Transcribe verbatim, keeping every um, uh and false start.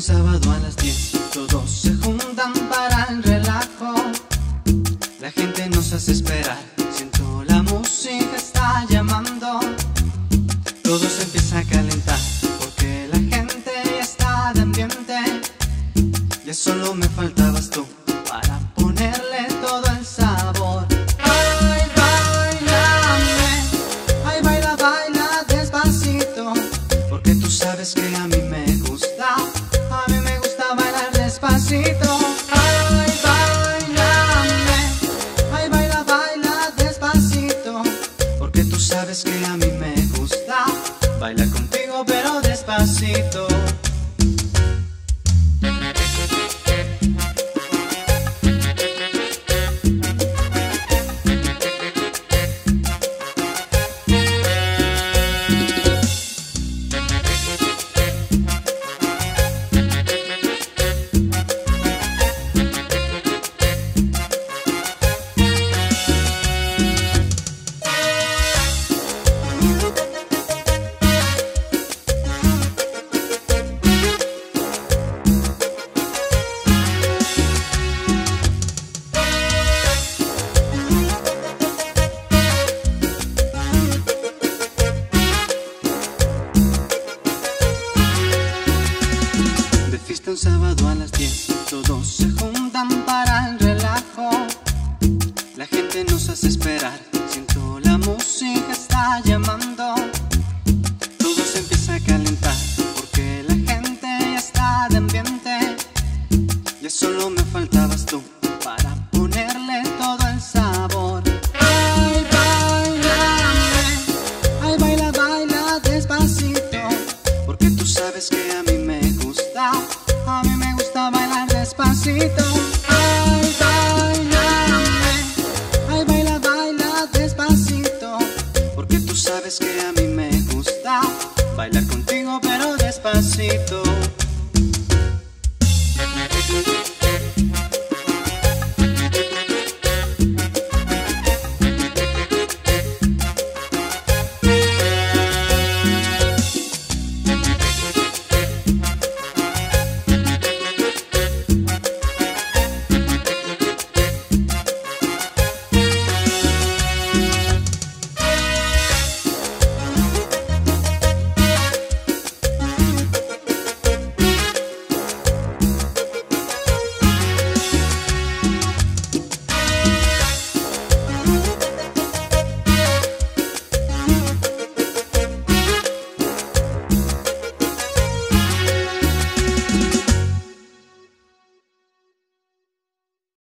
un sábado a las diez, todos se juntan para el relajo. La gente nos hace esperar, siento la música está llamando. Todo se empieza a calentar, porque la gente ya está de ambiente. Ya solo me faltabas tú, para ponerle todo el sabor. Ay, bailame, ay, baila, baila despacito, porque tú sabes que a mí me gusta, a mí me gusta bailar despacito. Ay, bailame, ay, baila, baila despacito, porque tú sabes que a mí me gusta bailar contigo pero despacito. Un sábado a las diez, todos se juntan para el relajo. La gente nos hace esperar, siento la música está llamando.